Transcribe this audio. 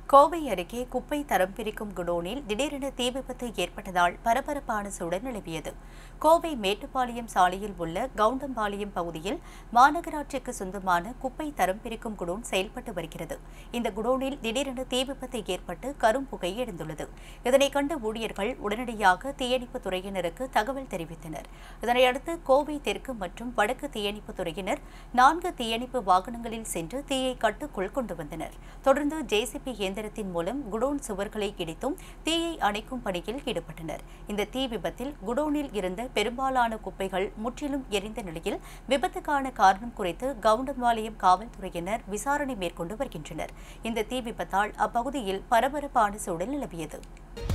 கோவை அருகே குப்பை தரம் பிரிக்கும் குடோனில் திடீரென தீ விபத்து ஏற்பட்டதால் பரபரப்பான சூழல் நிலவியது. கோவை மேட்டுப்பாளையம் சாலையில் உள்ள கவுண்டம்பாளையம் பகுதியில் மாநகராட்சிக்கு சொந்தமான குப்பை தரம் பிரிக்கும் குடோன் செயல்பட்டு வருகிறது. இந்த குடோனில் திடீரென தீ விபத்து ஏற்பட்டு கரும்புகை எழுந்துள்ளது. இதனை கண்ட ஊழியர்கள் உடனடியாக தீயணைப்புத் துறையினருக்கு தகவல் தெரிவித்தனர். இதனையடுத்து கோவை தெற்கு மற்றும் வடக்கு தீயணைப்புத் துறையினர் 4 தீயணைப்பு வாகனங்களில் சென்று தீயை கட்டுக்குள் கொண்டு வந்தனர். தொடர்ந்து ஜேசிபி இயந்திரத்தின் மூலம் குடோன் சுவர்களை இடித்தும் தீயை அணைக்கும் பணியில் ஈடுபட்டனர். இந்த தீ விபத்தில் குடோனில் இருந்த பெரும்பாலான குப்பைகள் முற்றிலும் எரிந்த நிலையில் விபத்துக்கான காரணம் குறித்து கவுண்டம்பாளையம் காவல்துறையினர் விசாரணை மேற்கொண்டு வருகின்றனர். இந்த தீ விபத்தால் அப்பகுதியில் பரபரப்பான சூழல் நிலவியது.